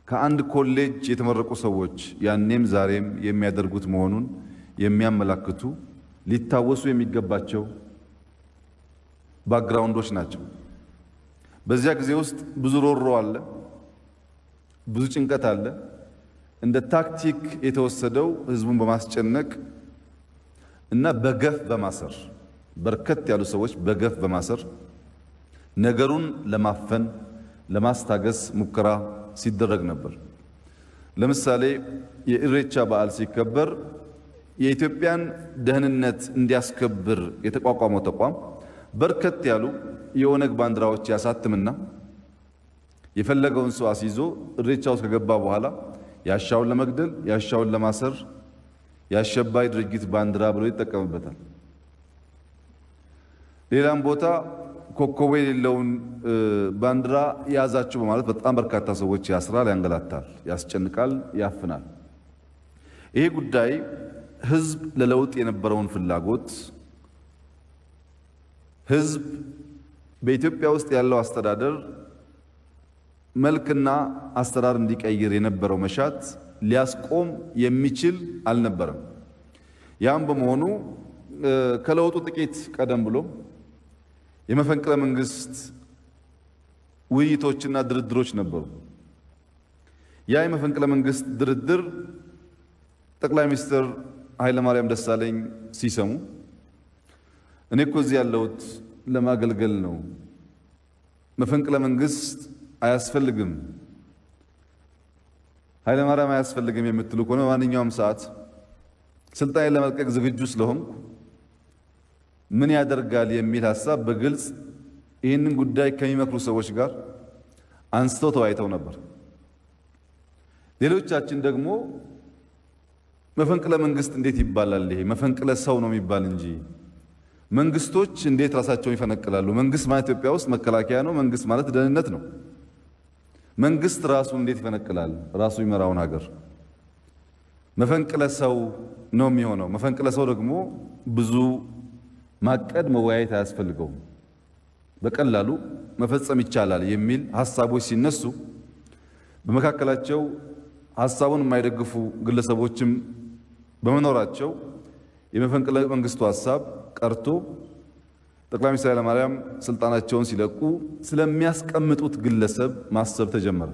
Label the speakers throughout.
Speaker 1: ከአንድ ኮሌጅ የተመረቁ ሰዎች ያኔም ዛሬም የሚያደርጉት መሆኑን የሚያመላክቱ ሊታወሱ የሚገባቸው ባክግራውንዶች ናቸው። በዚያ ጊዜ ውስጥ ብዙ ሮሮ አለ፣ ብዙ ጭንቀት አለ። እንደ ታክቲክ የተወሰደው ህዝቡን በማስጨነቅ እና በገፍ በማሰር በርከት ያሉ ሰዎች በገፍ በማሰር ነገሩን ለማፈን ለማስታገስ ሙከራ ሲደረግ ነበር። ለምሳሌ የኢሬቻ በዓል ሲከበር የኢትዮጵያን ደህንነት እንዲያስከብር የተቋቋመው ተቋም በርከት ያሉ የኦነግ ባንዲራዎች ያሳትምና የፈለገውን ሰው አስይዞ ኢሬቻ ውስጥ ከገባ በኋላ ያሻውን ለመግደል ያሻውን ለማሰር ያሸባይ ድርጅት ባንዲራ ብሎ ይጠቀምበታል። ሌላም ቦታ ኮከብ የሌለውን ባንዲራ ያዛችሁ በማለት በጣም በርካታ ሰዎች ያስራል፣ ያንገላታል፣ ያስጨንቃል፣ ያፍናል። ይሄ ጉዳይ ህዝብ ለለውጥ የነበረውን ፍላጎት ህዝብ በኢትዮጵያ ውስጥ ያለው አስተዳደር መልክና አስተዳደር እንዲቀይር የነበረው መሻት ሊያስቆም የሚችል አልነበረም። ያም በመሆኑ ከለውጡ ጥቂት ቀደም ብሎ የመፈንቅለ መንግስት ውይይቶችና ድርድሮች ነበሩ። ያ የመፈንቅለ መንግስት ድርድር ጠቅላይ ሚኒስትር ኃይለማርያም ደሳለኝ ሲሰሙ እኔ እኮ እዚህ ያለሁት ለማገልገል ነው፣ መፈንቅለ መንግስት አያስፈልግም፣ ኃይለማርያም አያስፈልግም የምትሉ ከሆነ በማንኛውም ሰዓት ስልጣን ለመልቀቅ ዝግጁ ስለሆንኩ ምን ያደርጋል የሚል ሐሳብ በግልጽ ይህንን ጉዳይ ከሚመክሩ ሰዎች ጋር አንስተው ተወያይተው ነበር። ሌሎቻችን ደግሞ መፈንቅለ መንግስት እንዴት ይባላል? ይሄ መፈንቅለ ሰው ነው የሚባል እንጂ መንግስቶች እንዴት ራሳቸውን ይፈነቅላሉ? መንግስት ማለት ኢትዮጵያ ውስጥ መከላከያ ነው። መንግስት ማለት ደህንነት ነው። መንግስት ራሱን እንዴት ይፈነቅላል? ራሱ ይመራውን ሀገር መፈንቅለ ሰው ነው የሚሆነው። መፈንቅለ ሰው ደግሞ ብዙ ማቀድ መወያየት አያስፈልገውም፣ በቀላሉ መፈጸም ይቻላል የሚል ሐሳቦች ሲነሱ በመካከላቸው ሐሳቡን የማይደግፉ ግለሰቦችም በመኖራቸው የመፈንቅለ መንግስቱ ሐሳብ ቀርቶ ጠቅላይ ሚኒስትር ኃይለማርያም ስልጣናቸውን ሲለቁ ስለሚያስቀምጡት ግለሰብ ማሰብ ተጀመረ።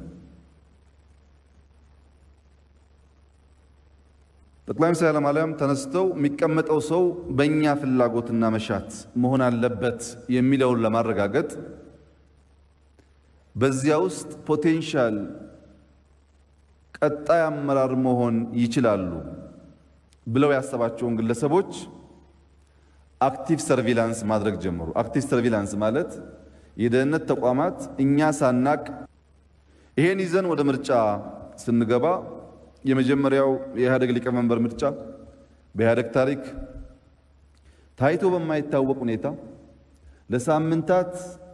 Speaker 1: ጠቅላይ ሚኒስትር ኃይለማርያም ተነስተው የሚቀመጠው ሰው በእኛ ፍላጎትና መሻት መሆን አለበት የሚለውን ለማረጋገጥ በዚያ ውስጥ ፖቴንሻል ቀጣይ አመራር መሆን ይችላሉ ብለው ያሰባቸውን ግለሰቦች አክቲቭ ሰርቪላንስ ማድረግ ጀመሩ። አክቲቭ ሰርቪላንስ ማለት የደህንነት ተቋማት እኛ ሳናቅ ይሄን ይዘን ወደ ምርጫ ስንገባ የመጀመሪያው የኢህአዴግ ሊቀመንበር ምርጫ በኢህአዴግ ታሪክ ታይቶ በማይታወቅ ሁኔታ ለሳምንታት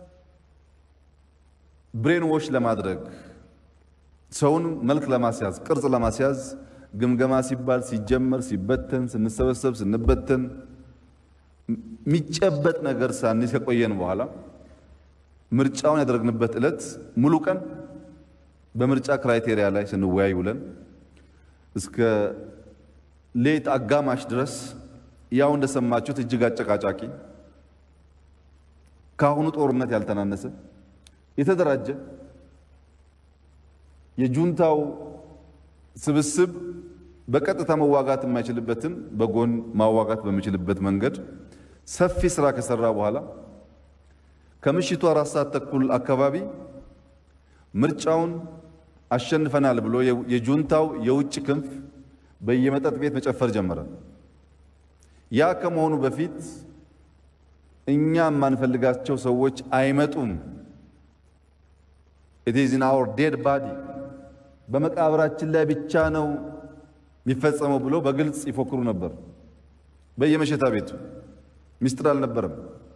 Speaker 1: ብሬን ዎሽ ለማድረግ ሰውን መልክ ለማስያዝ ቅርጽ ለማስያዝ ግምገማ ሲባል ሲጀመር ሲበተን ስንሰበሰብ ስንበተን የሚጨበጥ ነገር ሳንይዝ ከቆየን በኋላ ምርጫውን ያደረግንበት ዕለት ሙሉ ቀን በምርጫ ክራይቴሪያ ላይ ስንወያይ ውለን እስከ ሌት አጋማሽ ድረስ ያው እንደሰማችሁት እጅግ አጨቃጫቂ ካሁኑ ጦርነት ያልተናነሰ የተደራጀ የጁንታው ስብስብ በቀጥታ መዋጋት የማይችልበትን በጎን ማዋጋት በሚችልበት መንገድ ሰፊ ስራ ከሰራ በኋላ ከምሽቱ 4 ሰዓት ተኩል አካባቢ ምርጫውን አሸንፈናል ብሎ የጁንታው የውጭ ክንፍ በየመጠጥ ቤት መጨፈር ጀመረ። ያ ከመሆኑ በፊት እኛ የማንፈልጋቸው ሰዎች አይመጡም፣ it is in our dead body በመቃብራችን ላይ ብቻ ነው የሚፈጸመው ብሎ በግልጽ ይፎክሩ ነበር። በየመሸታ ቤቱ ሚስጥር አልነበረም።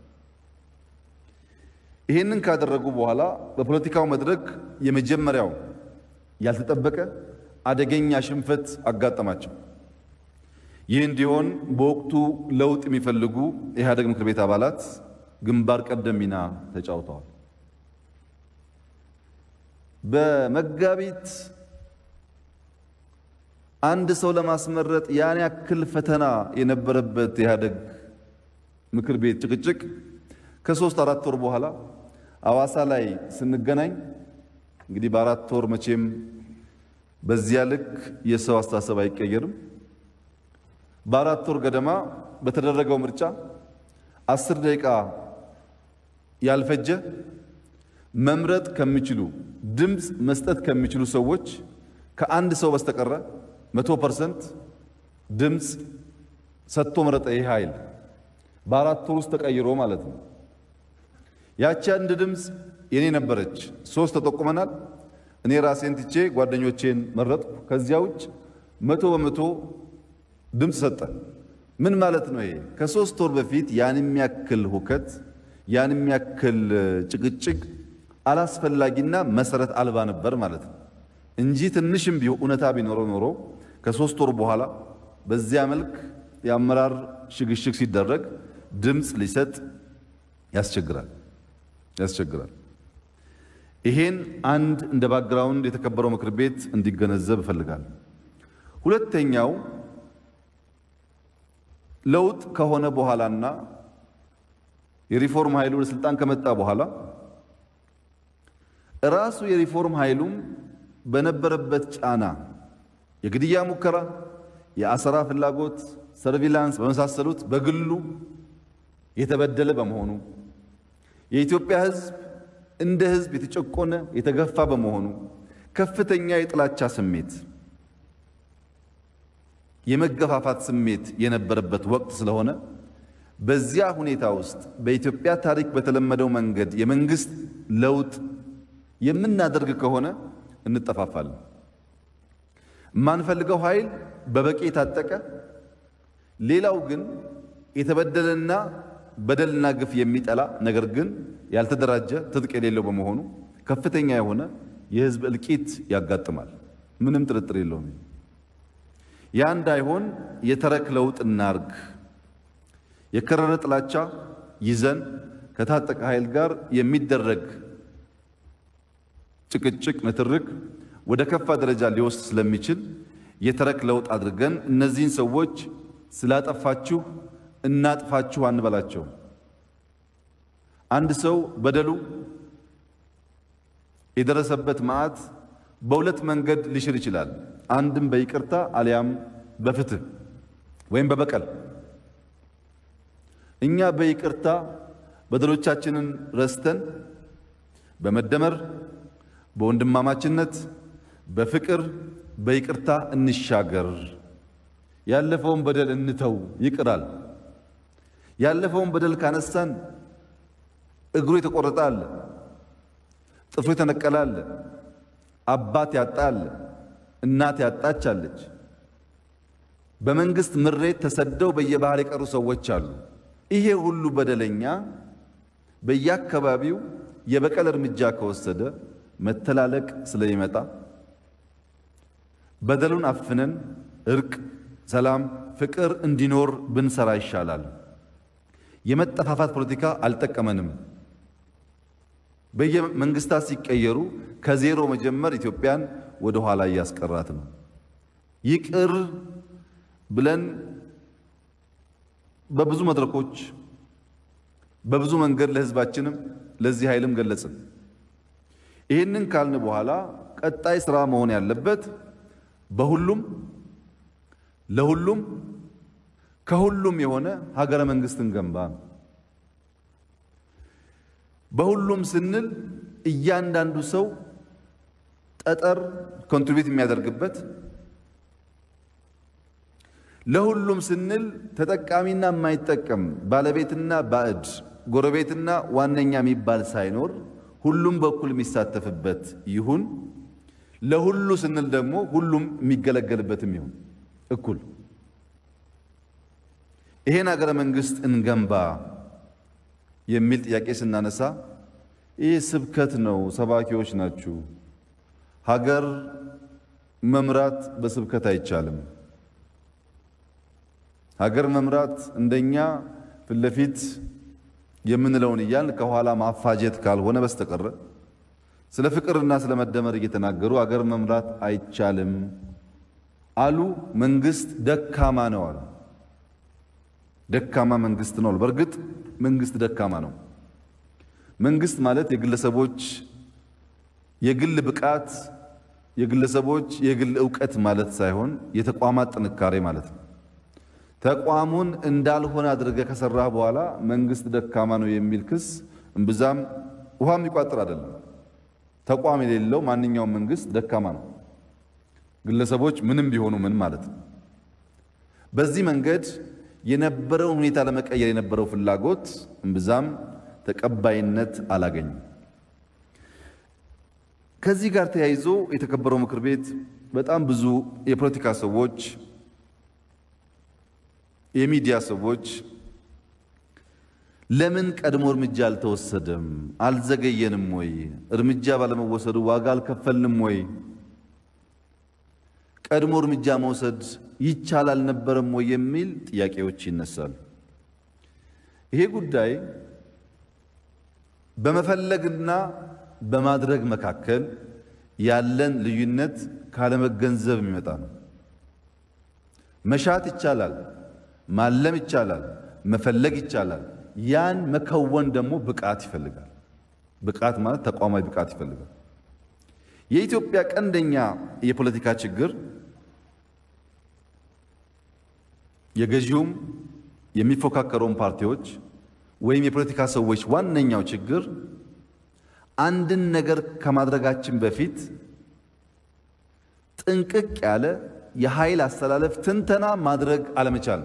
Speaker 1: ይሄንን ካደረጉ በኋላ በፖለቲካው መድረክ የመጀመሪያው ያልተጠበቀ አደገኛ ሽንፈት አጋጠማቸው። ይህ እንዲሆን በወቅቱ ለውጥ የሚፈልጉ የኢህአዴግ ምክር ቤት አባላት ግንባር ቀደም ሚና ተጫውተዋል። በመጋቢት አንድ ሰው ለማስመረጥ ያን ያክል ፈተና የነበረበት ኢህአዴግ ምክር ቤት ጭቅጭቅ ከ3-4 ወር በኋላ አዋሳ ላይ ስንገናኝ እንግዲህ በ4 ወር መቼም በዚያ ልክ የሰው አስተሳሰብ አይቀየርም። በ4 ወር ገደማ በተደረገው ምርጫ 10 ደቂቃ ያልፈጀ መምረጥ ከሚችሉ ድምጽ መስጠት ከሚችሉ ሰዎች ከአንድ ሰው በስተቀር 100% ድምጽ ሰጥቶ መረጠ። ይህ ኃይል በ4 ወር ውስጥ ተቀይሮ ማለት ነው። ያቺ አንድ ድምጽ የኔ ነበረች። 3 ተጠቁመናል። እኔ ራሴን ትቼ ጓደኞቼን መረጥኩ። ከዚያ ውጭ 100% ድምጽ ሰጠ። ምን ማለት ነው ይሄ? ከ3 ወር በፊት ያን የሚያክል ሁከት ያን የሚያክል ጭቅጭቅ አላስፈላጊና መሰረት አልባ ነበር ማለት ነው እንጂ ትንሽም ቢሆን እውነታ ቢኖረው ኖሮ ከ3 ወር በኋላ በዚያ መልክ የአመራር ሽግሽግ ሲደረግ ድምጽ ሊሰጥ ያስቸግራል። ይሄን አንድ እንደ ባክግራውንድ የተከበረው ምክር ቤት እንዲገነዘብ እፈልጋለሁ። ሁለተኛው ለውጥ ከሆነ በኋላና የሪፎርም ኃይሉ ለስልጣን ከመጣ በኋላ ራሱ የሪፎርም ኃይሉም በነበረበት ጫና የግድያ ሙከራ፣ የአሰራ ፍላጎት፣ ሰርቪላንስ በመሳሰሉት በግሉ የተበደለ በመሆኑ የኢትዮጵያ ሕዝብ እንደ ሕዝብ የተጨቆነ የተገፋ በመሆኑ ከፍተኛ የጥላቻ ስሜት የመገፋፋት ስሜት የነበረበት ወቅት ስለሆነ በዚያ ሁኔታ ውስጥ በኢትዮጵያ ታሪክ በተለመደው መንገድ የመንግስት ለውጥ የምናደርግ ከሆነ እንጠፋፋለን። ማንፈልገው ኃይል በበቂ የታጠቀ ሌላው ግን የተበደለና በደልና ግፍ የሚጠላ ነገር ግን ያልተደራጀ ትጥቅ የሌለው በመሆኑ ከፍተኛ የሆነ የህዝብ እልቂት ያጋጥማል። ምንም ጥርጥር የለውም። ያ እንዳይሆን የተረክ ለውጥ እናርግ። የከረረ ጥላቻ ይዘን ከታጠቀ ኃይል ጋር የሚደረግ ጭቅጭቅ ንትርክ ወደ ከፋ ደረጃ ሊወስድ ስለሚችል የተረክ ለውጥ አድርገን እነዚህን ሰዎች ስላጠፋችሁ እናጥፋችሁ አንበላቸው። አንድ ሰው በደሉ የደረሰበት መዓት በሁለት መንገድ ሊሽር ይችላል። አንድም በይቅርታ አሊያም በፍትህ ወይም በበቀል። እኛ በይቅርታ በደሎቻችንን ረስተን በመደመር በወንድማማችነት በፍቅር በይቅርታ እንሻገር። ያለፈውን በደል እንተው፣ ይቅራል። ያለፈውን በደል ካነሳን እግሩ የተቆረጠ አለ፣ ጥፍሩ የተነቀለ አለ፣ አባት ያጣ አለ፣ እናት ያጣች አለች። በመንግስት ምሬት ተሰደው በየባህር የቀሩ ሰዎች አሉ። ይሄ ሁሉ በደለኛ በየአካባቢው የበቀል እርምጃ ከወሰደ መተላለቅ ስለሚመጣ በደሉን አፍነን እርቅ፣ ሰላም፣ ፍቅር እንዲኖር ብንሰራ ይሻላል። የመጠፋፋት ፖለቲካ አልጠቀመንም። በየመንግስታት ሲቀየሩ ከዜሮ መጀመር ኢትዮጵያን ወደ ኋላ እያስቀራት ነው። ይቅር ብለን በብዙ መድረኮች በብዙ መንገድ ለህዝባችንም ለዚህ ኃይልም ገለጽን። ይህንን ካልን በኋላ ቀጣይ ስራ መሆን ያለበት በሁሉም ለሁሉም ከሁሉም የሆነ ሀገረ መንግስትን ገንባ። በሁሉም ስንል እያንዳንዱ ሰው ጠጠር ኮንትሪቢዩት የሚያደርግበት፣ ለሁሉም ስንል ተጠቃሚና የማይጠቀም ባለቤትና ባዕድ ጎረቤትና ዋነኛ የሚባል ሳይኖር ሁሉም በኩል የሚሳተፍበት ይሁን። ለሁሉ ስንል ደግሞ ሁሉም የሚገለገልበትም ይሁን እኩል። ይሄን ሀገረ መንግስት እንገንባ የሚል ጥያቄ ስናነሳ ይህ ስብከት ነው፣ ሰባኪዎች ናችሁ። ሀገር መምራት በስብከት አይቻልም። ሀገር መምራት እንደኛ ፍለፊት የምንለውን እያልን ከኋላ ማፋጀት ካልሆነ በስተቀር ስለ ፍቅርና ስለ መደመር እየተናገሩ ሀገር መምራት አይቻልም። አሉ መንግስት ደካማ ነው አሉ። ደካማ መንግስት ነው። በርግጥ መንግስት ደካማ ነው። መንግስት ማለት የግለሰቦች የግል ብቃት የግለሰቦች የግል ዕውቀት ማለት ሳይሆን የተቋማት ጥንካሬ ማለት ነው። ተቋሙን እንዳልሆነ አድርገህ ከሰራህ በኋላ መንግስት ደካማ ነው የሚል ክስ እምብዛም ውሃ የሚቋጥር አይደለም። ተቋም የሌለው ማንኛውም መንግስት ደካማ ነው። ግለሰቦች ምንም ቢሆኑ ምን ማለት ነው። በዚህ መንገድ የነበረውን ሁኔታ ለመቀየር የነበረው ፍላጎት እምብዛም ተቀባይነት አላገኘም። ከዚህ ጋር ተያይዞ የተከበረው ምክር ቤት በጣም ብዙ የፖለቲካ ሰዎች የሚዲያ ሰዎች ለምን ቀድሞ እርምጃ አልተወሰደም? አልዘገየንም ወይ? እርምጃ ባለመወሰዱ ዋጋ አልከፈልንም ወይ? ቀድሞ እርምጃ መውሰድ ይቻላል ነበርም ወይ የሚል ጥያቄዎች ይነሳሉ። ይሄ ጉዳይ በመፈለግና በማድረግ መካከል ያለን ልዩነት ካለመገንዘብ የሚመጣ ነው። መሻት ይቻላል፣ ማለም ይቻላል፣ መፈለግ ይቻላል። ያን መከወን ደግሞ ብቃት ይፈልጋል። ብቃት ማለት ተቋማዊ ብቃት ይፈልጋል። የኢትዮጵያ ቀንደኛ የፖለቲካ ችግር የገዢውም የሚፎካከሩም ፓርቲዎች ወይም የፖለቲካ ሰዎች ዋነኛው ችግር አንድን ነገር ከማድረጋችን በፊት ጥንቅቅ ያለ የኃይል አስተላለፍ ትንተና ማድረግ አለመቻል።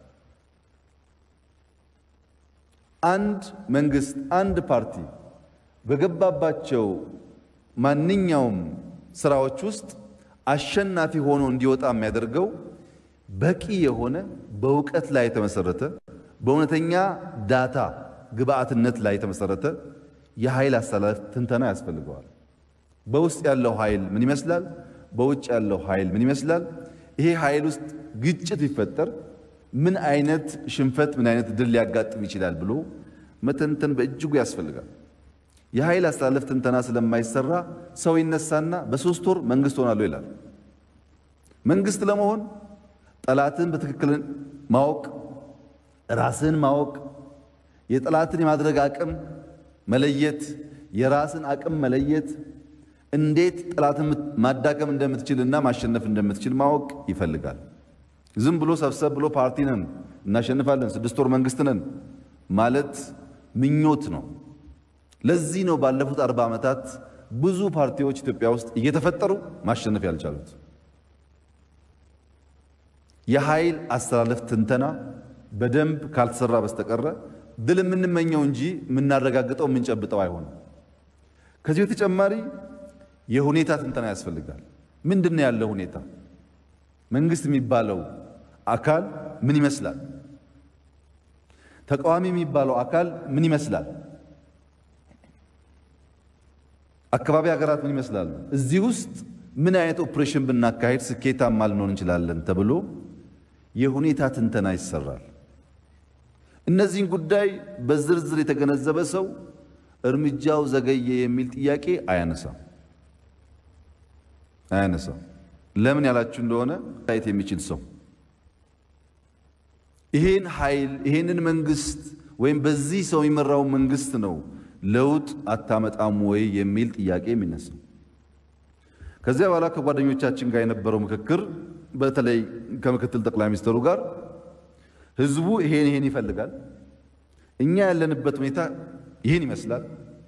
Speaker 1: አንድ መንግስት አንድ ፓርቲ በገባባቸው ማንኛውም ስራዎች ውስጥ አሸናፊ ሆኖ እንዲወጣ የሚያደርገው በቂ የሆነ በእውቀት ላይ የተመሰረተ በእውነተኛ ዳታ ግብአትነት ላይ የተመሰረተ የኃይል አስተላለፍ ትንተና ያስፈልገዋል። በውስጥ ያለው ኃይል ምን ይመስላል? በውጭ ያለው ኃይል ምን ይመስላል? ይሄ ኃይል ውስጥ ግጭት ቢፈጠር ምን አይነት ሽንፈት ምን አይነት ድል ሊያጋጥም ይችላል ብሎ መተንተን በእጅጉ ያስፈልጋል። የኃይል አስተላለፍ ትንተና ስለማይሰራ ሰው ይነሳና በሶስት ወር መንግስት ሆናለሁ ይላል። መንግስት ለመሆን ጠላትን በትክክል ማወቅ፣ ራስን ማወቅ፣ የጠላትን የማድረግ አቅም መለየት፣ የራስን አቅም መለየት፣ እንዴት ጠላትን ማዳከም እንደምትችልና ማሸነፍ እንደምትችል ማወቅ ይፈልጋል። ዝም ብሎ ሰብሰብ ብሎ ፓርቲ ነን እናሸንፋለን 6 ወር መንግስት ነን ማለት ምኞት ነው። ለዚህ ነው ባለፉት 40 ዓመታት ብዙ ፓርቲዎች ኢትዮጵያ ውስጥ እየተፈጠሩ ማሸነፍ ያልቻሉት። የኃይል አስተላለፍ ትንተና በደንብ ካልተሰራ በስተቀር ድል የምንመኘው እንጂ የምናረጋግጠው የምንጨብጠው አይሆንም። ከዚህ በተጨማሪ የሁኔታ ትንተና ያስፈልጋል። ምንድነው ያለው ሁኔታ? መንግስት የሚባለው አካል ምን ይመስላል? ተቃዋሚ የሚባለው አካል ምን ይመስላል? አካባቢ ሀገራት ምን ይመስላሉ? እዚህ ውስጥ ምን አይነት ኦፕሬሽን ብናካሄድ ስኬታማ ልንሆን እንችላለን ተብሎ የሁኔታ ትንተና ይሰራል። እነዚህን ጉዳይ በዝርዝር የተገነዘበ ሰው እርምጃው ዘገየ የሚል ጥያቄ አያነሳም። ለምን ያላችሁ እንደሆነ ታይት የሚችል ሰው ይሄን ኃይል ይሄንን መንግስት ወይም በዚህ ሰው የሚመራው መንግስት ነው ለውጥ አታመጣም ወይ የሚል ጥያቄ የሚነሳው። ከዚያ በኋላ ከጓደኞቻችን ጋር የነበረው ምክክር በተለይ ከምክትል ጠቅላይ ሚኒስትሩ ጋር ህዝቡ ይሄን ይፈልጋል፣ እኛ ያለንበት ሁኔታ ይሄን ይመስላል፣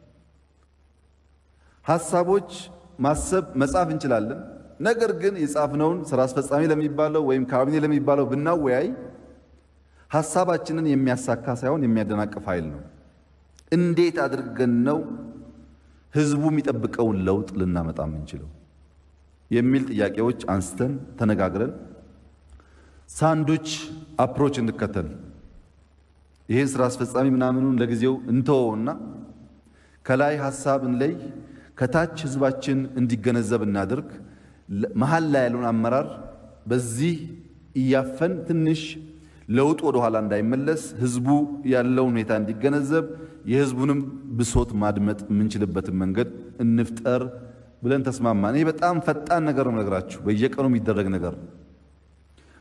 Speaker 1: ሐሳቦች ማሰብ መጻፍ እንችላለን። ነገር ግን የጻፍነውን ስራ አስፈጻሚ ለሚባለው ወይም ካቢኔ ለሚባለው ብናወያይ ሐሳባችንን የሚያሳካ ሳይሆን የሚያደናቅፍ ኃይል ነው። እንዴት አድርገን ነው ህዝቡ የሚጠብቀውን ለውጥ ልናመጣ የምንችለው የሚል ጥያቄዎች አንስተን ተነጋግረን ሳንዱች አፕሮች እንከተል። ይሄን ስራ አስፈጻሚ ምናምኑን ለጊዜው እንተወውና ከላይ ሐሳብ እንለይ፣ ከታች ህዝባችን እንዲገነዘብ እናድርግ። መሃል ላይ ያለውን አመራር በዚህ እያፈን ትንሽ ለውጥ ወደ ኋላ እንዳይመለስ ህዝቡ ያለውን ሁኔታ እንዲገነዘብ የህዝቡንም ብሶት ማድመጥ የምንችልበትን መንገድ እንፍጠር ብለን ተስማማን። ይሄ በጣም ፈጣን ነገር ነው፣ ነገራችሁ በየቀኑ የሚደረግ ነገር።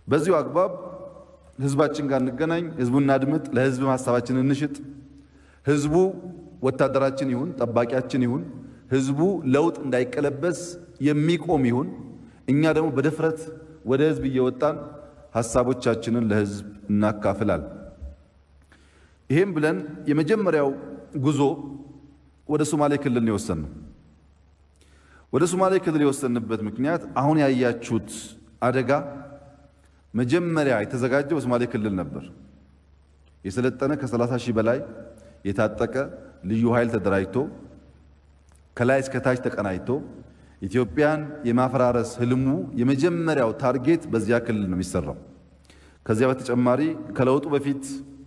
Speaker 1: በዚሁ አግባብ ህዝባችን ጋር እንገናኝ፣ ህዝቡን እናድምጥ፣ ለህዝብ ሐሳባችንን እንሽጥ። ህዝቡ ወታደራችን ይሁን ጠባቂያችን ይሁን፣ ህዝቡ ለውጥ እንዳይቀለበስ የሚቆም ይሁን። እኛ ደግሞ በድፍረት ወደ ህዝብ እየወጣን ሐሳቦቻችንን ለህዝብ እናካፍላል። ይሄም ብለን የመጀመሪያው ጉዞ ወደ ሶማሌ ክልል ነው የወሰንነው። ወደ ሶማሌ ክልል የወሰንበት ምክንያት አሁን ያያችሁት አደጋ መጀመሪያ የተዘጋጀው በሶማሌ ክልል ነበር። የሰለጠነ ከ30 ሺህ በላይ የታጠቀ ልዩ ኃይል ተደራጅቶ ከላይ እስከ ታች ተቀናጅቶ ኢትዮጵያን የማፈራረስ ህልሙ የመጀመሪያው ታርጌት በዚያ ክልል ነው የሚሰራው። ከዚያ በተጨማሪ ከለውጡ በፊት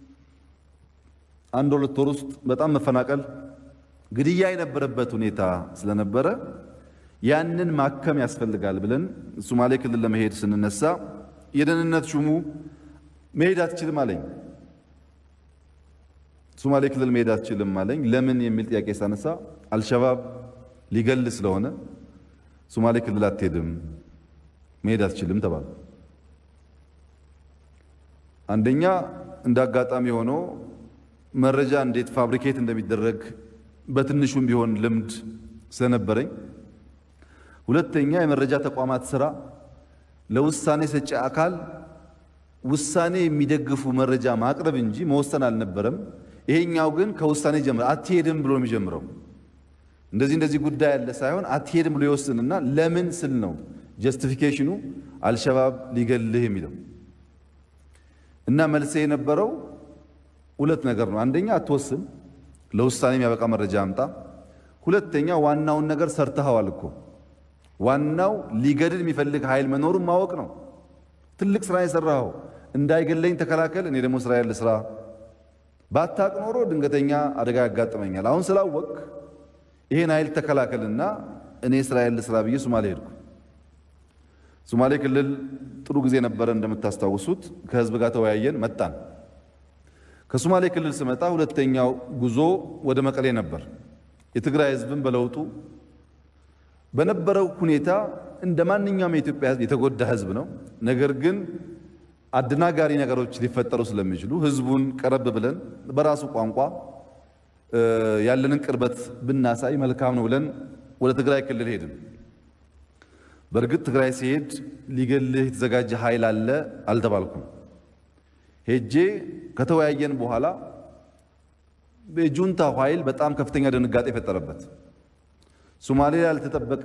Speaker 1: አንድ ሁለት ወር ውስጥ በጣም መፈናቀል፣ ግድያ የነበረበት ሁኔታ ስለነበረ ያንን ማከም ያስፈልጋል ብለን ሶማሌ ክልል ለመሄድ ስንነሳ የደህንነት ሹሙ መሄድ አትችልም አለኝ። ሶማሌ ክልል መሄድ አትችልም አለኝ። ለምን የሚል ጥያቄ ሳነሳ አልሸባብ ሊገል ስለሆነ ሶማሌ ክልል አትሄድም፣ መሄድ አትችልም ተባለ። አንደኛ እንዳጋጣሚ ሆኖ መረጃ እንዴት ፋብሪኬት እንደሚደረግ በትንሹም ቢሆን ልምድ ስለነበረኝ፣ ሁለተኛ የመረጃ ተቋማት ስራ ለውሳኔ ሰጪ አካል ውሳኔ የሚደግፉ መረጃ ማቅረብ እንጂ መወሰን አልነበረም። ይሄኛው ግን ከውሳኔ ጀምሮ አትሄድም ብሎ የሚጀምረው እንደዚህ ጉዳይ ያለ ሳይሆን አትሄድም ብሎ ይወስንና ለምን ስል ነው ጀስቲፊኬሽኑ አልሸባብ ሊገልህ የሚለው እና መልሴ የነበረው ሁለት ነገር ነው። አንደኛ አትወስን፣ ለውሳኔ የሚያበቃ መረጃ አምጣ። ሁለተኛ ዋናውን ነገር ሰርተኸዋል እኮ። ዋናው ሊገድል የሚፈልግ ኃይል መኖሩን ማወቅ ነው። ትልቅ ስራ የሰራኸው እንዳይገለኝ ተከላከል፣ እኔ ደግሞ ስራ ያለ ስራ። ባታቅ ኖሮ ድንገተኛ አደጋ ያጋጥመኛል። አሁን ስላወቅ ይሄን ኃይል ተከላከልና እኔ ስራ ያለ ስራ ብዬ ሶማሌ ሄድኩ። ሶማሌ ክልል ጥሩ ጊዜ ነበረ። እንደምታስታውሱት ከህዝብ ጋር ተወያየን፣ መጣን። ከሶማሌ ክልል ስመጣ ሁለተኛው ጉዞ ወደ መቀሌ ነበር። የትግራይ ህዝብን በለውጡ በነበረው ሁኔታ እንደ ማንኛውም የኢትዮጵያ ህዝብ የተጎዳ ህዝብ ነው። ነገር ግን አደናጋሪ ነገሮች ሊፈጠሩ ስለሚችሉ ህዝቡን ቀረብ ብለን በራሱ ቋንቋ ያለንን ቅርበት ብናሳይ መልካም ነው ብለን ወደ ትግራይ ክልል ሄድን። በእርግጥ ትግራይ ሲሄድ ሊገልህ የተዘጋጀ ኃይል አለ አልተባልኩም። ሄጄ ከተወያየን በኋላ በጁንታ ኃይል በጣም ከፍተኛ ድንጋጤ ፈጠረበት። ሶማሌ ያልተጠበቀ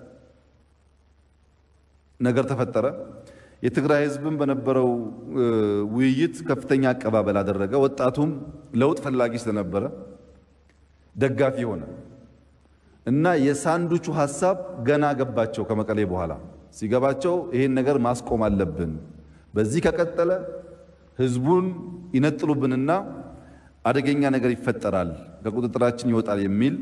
Speaker 1: ነገር ተፈጠረ። የትግራይ ህዝብም በነበረው ውይይት ከፍተኛ አቀባበል አደረገ። ወጣቱም ለውጥ ፈላጊ ስለነበረ ደጋፊ ሆነ እና የሳንዱቹ ሐሳብ ገና ገባቸው። ከመቀሌ በኋላ ሲገባቸው ይሄን ነገር ማስቆም አለብን፣ በዚህ ከቀጠለ ህዝቡን ይነጥሉብንና አደገኛ ነገር ይፈጠራል፣ ከቁጥጥራችን ይወጣል የሚል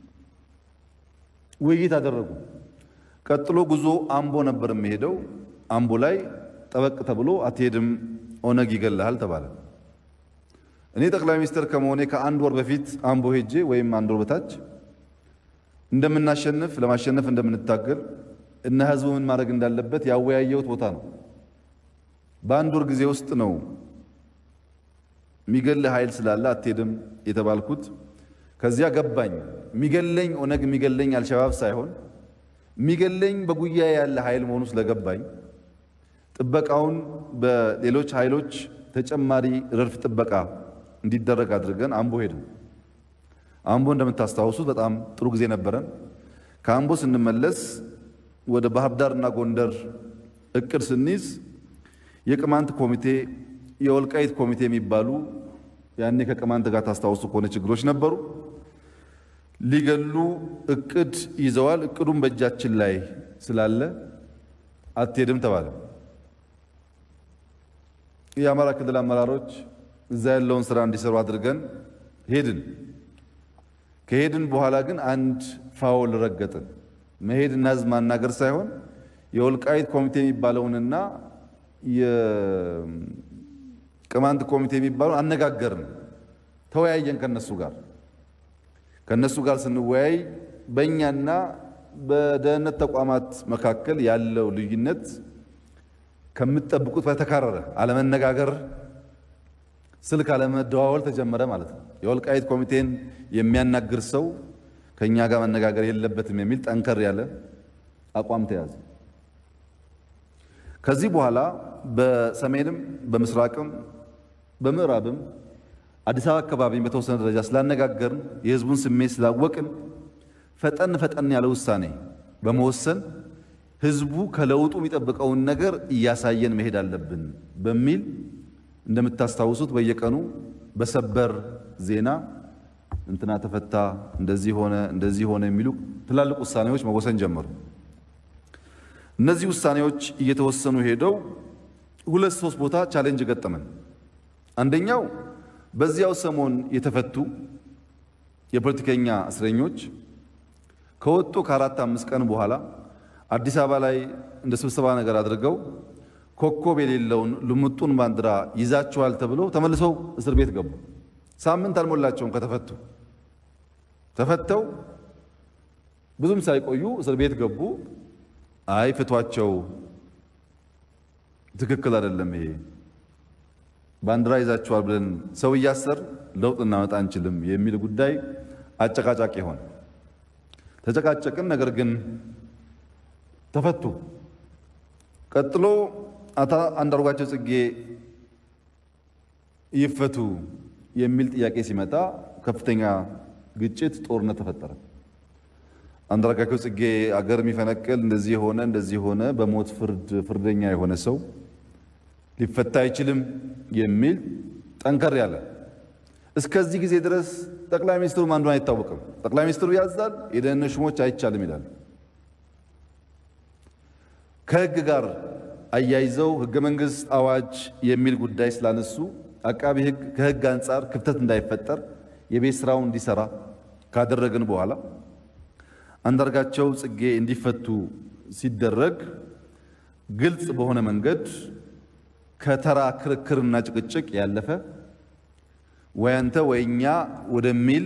Speaker 1: ውይይት አደረጉ። ቀጥሎ ጉዞ አምቦ ነበር የሚሄደው። አምቦ ላይ ጠበቅ ተብሎ አትሄድም ኦነግ ይገላል ተባለ። እኔ ጠቅላይ ሚኒስትር ከመሆኔ ከአንድ ወር በፊት አምቦ ሄጄ ወይም አንድ ወር በታች እንደምናሸንፍ ለማሸነፍ እንደምንታገል እና ህዝቡ ምን ማድረግ እንዳለበት ያወያየሁት ቦታ ነው። በአንድ ወር ጊዜ ውስጥ ነው የሚገልህ ኃይል ስላለ አትሄድም የተባልኩት። ከዚያ ገባኝ የሚገለኝ ኦነግ የሚገለኝ አልሸባብ ሳይሆን የሚገለኝ በጉያ ያለ ኃይል መሆኑ ስለገባኝ ጥበቃውን በሌሎች ኃይሎች ተጨማሪ ረድፍ ጥበቃ እንዲደረግ አድርገን አምቦ ሄድን። አምቦ እንደምታስታውሱት በጣም ጥሩ ጊዜ ነበረን። ከአምቦ ስንመለስ ወደ ባህር ዳርና ጎንደር እቅድ ስንይዝ የቅማንት ኮሚቴ፣ የወልቃይት ኮሚቴ የሚባሉ ያኔ ከቅማንት ጋር ታስታውሱ ከሆነ ችግሮች ነበሩ። ሊገሉ እቅድ ይዘዋል። እቅዱን በእጃችን ላይ ስላለ አትሄድም ተባለ። የአማራ ክልል አመራሮች እዛ ያለውን ስራ እንዲሰሩ አድርገን ሄድን። ከሄድን በኋላ ግን አንድ ፋውል ረገጥን። መሄድና ህዝብ ማናገር ሳይሆን የወልቃይት ኮሚቴ የሚባለውንና የቅማንት ኮሚቴ የሚባለውን አነጋገርን፣ ተወያየን ከነሱ ጋር ስንወያይ በእኛና በደህንነት ተቋማት መካከል ያለው ልዩነት ከምትጠብቁት በተካረረ አለመነጋገር ስልክ አለመደዋወል ተጀመረ ማለት ነው። የወልቃይት ኮሚቴን የሚያናግር ሰው ከኛ ጋር መነጋገር የለበትም የሚል ጠንከር ያለ አቋም ተያዘ። ከዚህ በኋላ በሰሜንም በምስራቅም በምዕራብም አዲስ አበባ አካባቢ በተወሰነ ደረጃ ስላነጋገርን የህዝቡን ስሜት ስላወቅን ፈጠን ያለ ውሳኔ በመወሰን ህዝቡ ከለውጡ የሚጠብቀውን ነገር እያሳየን መሄድ አለብን በሚል እንደምታስታውሱት በየቀኑ በሰበር ዜና እንትና ተፈታ፣ እንደዚህ ሆነ የሚሉ ትላልቅ ውሳኔዎች መወሰን ጀመሩ። እነዚህ ውሳኔዎች እየተወሰኑ ሄደው 2-3 ቦታ ቻሌንጅ ገጠመን። አንደኛው በዚያው ሰሞን የተፈቱ የፖለቲከኛ እስረኞች ከወጡ ከ4-5 ቀን በኋላ አዲስ አበባ ላይ እንደ ስብሰባ ነገር አድርገው ኮከብ የሌለውን ልሙጡን ባንዲራ ይዛቸዋል ተብለው ተመልሰው እስር ቤት ገቡ። ሳምንት አልሞላቸውም ከተፈቱ። ተፈተው ብዙም ሳይቆዩ እስር ቤት ገቡ። አይ ፍቷቸው፣ ትክክል አይደለም፣ ይሄ ባንዲራ ይዛቸዋል ብለን ሰው እያሰር ለውጥ እናመጣ አንችልም የሚል ጉዳይ አጨቃጫቂ ሆነ። ተጨቃጨቅን፣ ነገር ግን ተፈቱ። ቀጥሎ አንዳርጋቸው ጽጌ ይፈቱ የሚል ጥያቄ ሲመጣ ከፍተኛ ግጭት፣ ጦርነት ተፈጠረ። አንዳርጋቸው ጽጌ አገር የሚፈነቅል እንደዚህ ሆነ በሞት ፍርደኛ የሆነ ሰው ሊፈታ አይችልም የሚል ጠንከር ያለ። እስከዚህ ጊዜ ድረስ ጠቅላይ ሚኒስትሩ ማን እንደሆነ አይታወቅም። ጠቅላይ ሚኒስትሩ ያዛል፣ የደህንነት ሹሞች አይቻልም ይላል። ከህግ ጋር አያይዘው ህገ መንግስት አዋጅ የሚል ጉዳይ ስላነሱ አቃቢ ህግ ከህግ አንጻር ክፍተት እንዳይፈጠር የቤት ስራውን እንዲሰራ ካደረግን በኋላ አንዳርጋቸው ጽጌ እንዲፈቱ ሲደረግ ግልጽ በሆነ መንገድ ከተራ ክርክርና ጭቅጭቅ ያለፈ ወይ አንተ ወይ እኛ ወደሚል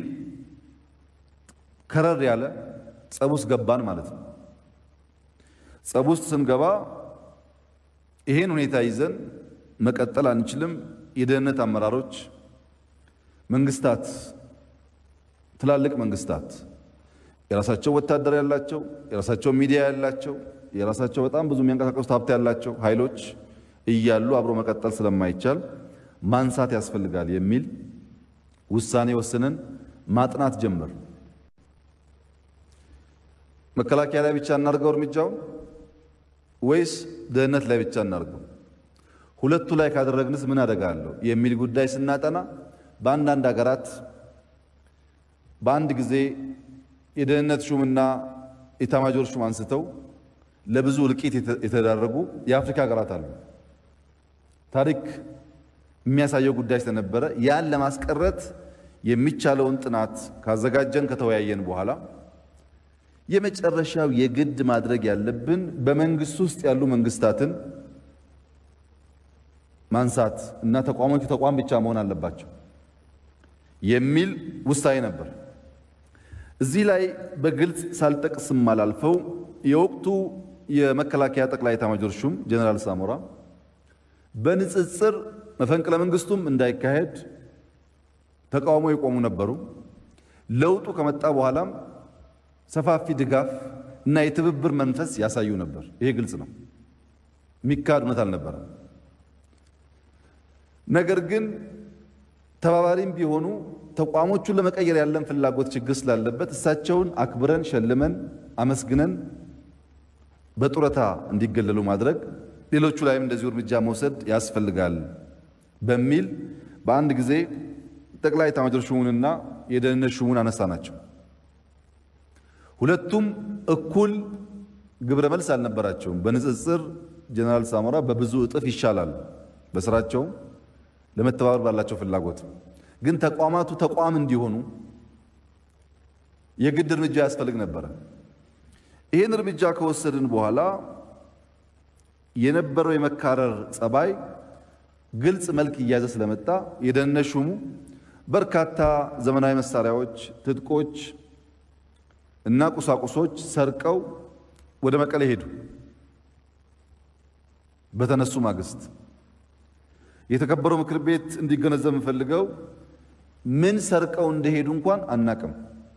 Speaker 1: ከረር ያለ ጸብ ውስጥ ገባን ማለት ነው። ጸብ ውስጥ ስንገባ ይሄን ሁኔታ ይዘን መቀጠል አንችልም። የደህንነት አመራሮች፣ መንግስታት፣ ትላልቅ መንግስታት የራሳቸው ወታደር ያላቸው፣ የራሳቸው ሚዲያ ያላቸው፣ የራሳቸው በጣም ብዙ የሚያንቀሳቀሱት ሀብት ያላቸው ኃይሎች እያሉ አብሮ መቀጠል ስለማይቻል ማንሳት ያስፈልጋል የሚል ውሳኔ ወስነን ማጥናት ጀመር። መከላከያ ላይ ብቻ እናርገው እርምጃው ወይስ ደህንነት ላይ ብቻ እናርገው? ሁለቱ ላይ ካደረግንስ ምን አደጋ አለው የሚል ጉዳይ ስናጠና በአንዳንድ ሀገራት በአንድ ጊዜ የደህንነት ሹምና ኢታማጆር ሹም አንስተው ለብዙ እልቂት የተዳረጉ የአፍሪካ ሀገራት አሉ። ታሪክ የሚያሳየው ጉዳይ ስለነበረ ያን ለማስቀረት የሚቻለውን ጥናት ካዘጋጀን ከተወያየን በኋላ የመጨረሻው የግድ ማድረግ ያለብን በመንግስት ውስጥ ያሉ መንግስታትን ማንሳት እና ተቋሞቹ ተቋም ብቻ መሆን አለባቸው የሚል ውሳኔ ነበር። እዚህ ላይ በግልጽ ሳልጠቅስም አላልፈው የወቅቱ የመከላከያ ጠቅላይ ኤታማዦር ሹም ጀነራል ሳሞራ በንጽጽር መፈንቅለ መንግስቱም እንዳይካሄድ ተቃውሞ የቆሙ ነበሩ። ለውጡ ከመጣ በኋላም ሰፋፊ ድጋፍ እና የትብብር መንፈስ ያሳዩ ነበር። ይሄ ግልጽ ነው፣ የሚካድ እውነት አልነበረም። ነገር ግን ተባባሪም ቢሆኑ ተቋሞቹን ለመቀየር ያለን ፍላጎት ችግር ስላለበት እሳቸውን አክብረን ሸልመን አመስግነን በጡረታ እንዲገለሉ ማድረግ፣ ሌሎቹ ላይም እንደዚሁ እርምጃ መውሰድ ያስፈልጋል በሚል በአንድ ጊዜ ጠቅላይ ኤታማዦር ሹሙንና የደህንነት ሹሙን አነሳናቸው። ሁለቱም እኩል ግብረ መልስ አልነበራቸውም። በንጽጽር ጀነራል ሳሞራ በብዙ እጥፍ ይሻላል በስራቸው ለመተባበር ባላቸው ፍላጎት። ግን ተቋማቱ ተቋም እንዲሆኑ የግድ እርምጃ ያስፈልግ ነበር። ይህን እርምጃ ከወሰድን በኋላ የነበረው የመካረር ጸባይ ግልጽ መልክ እያዘ ስለመጣ የደህንነት ሹሙ በርካታ ዘመናዊ መሳሪያዎች፣ ትጥቆች እና ቁሳቁሶች ሰርቀው ወደ መቀሌ ሄዱ። በተነሱ ማግስት የተከበረው ምክር ቤት እንዲገነዘብ የምፈልገው ምን ሰርቀው እንደሄዱ እንኳን አናቅም።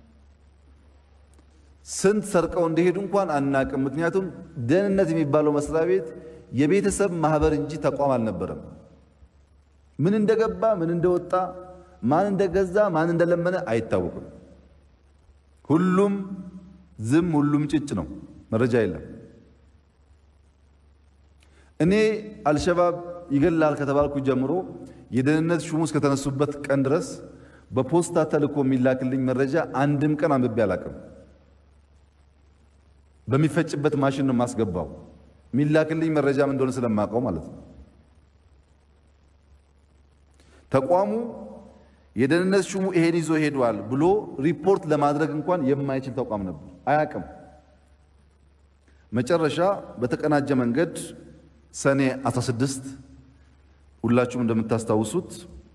Speaker 1: ስንት ሰርቀው እንደሄዱ እንኳን አናቅም። ምክንያቱም ደህንነት የሚባለው መስሪያ ቤት የቤተሰብ ማህበር እንጂ ተቋም አልነበረም። ምን እንደገባ ምን እንደወጣ ማን እንደገዛ ማን እንደለመነ አይታወቅም። ሁሉም ዝም ሁሉም ጭጭ ነው። መረጃ የለም። እኔ አልሸባብ ይገላል ከተባልኩ ጀምሮ የደህንነት ሹሙ እስከተነሱበት ቀን ድረስ በፖስታ ተልኮ የሚላክልኝ መረጃ አንድም ቀን አንብቤ አላቅም። በሚፈጭበት ማሽን ነው ማስገባው። የሚላክልኝ መረጃ ምን እንደሆነ ስለማውቀው ማለት ነው። ተቋሙ የደህንነት ሹሙ ይሄን ይዞ ሄዷል ብሎ ሪፖርት ለማድረግ እንኳን የማይችል ተቋም ነበር። አያቅም። መጨረሻ በተቀናጀ መንገድ ሰኔ 16 ሁላችሁም እንደምታስታውሱት